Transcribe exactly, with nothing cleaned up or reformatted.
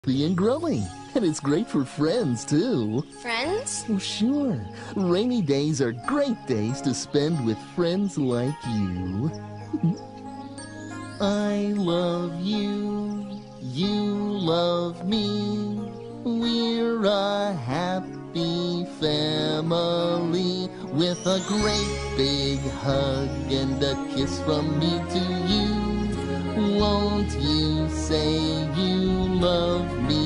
And growing. And it's great for friends, too. Friends? Oh, sure. Rainy days are great days to spend with friends like you. I love you. You love me. We're a happy family with a great big hug and a kiss from me to you. Won't you say you love me?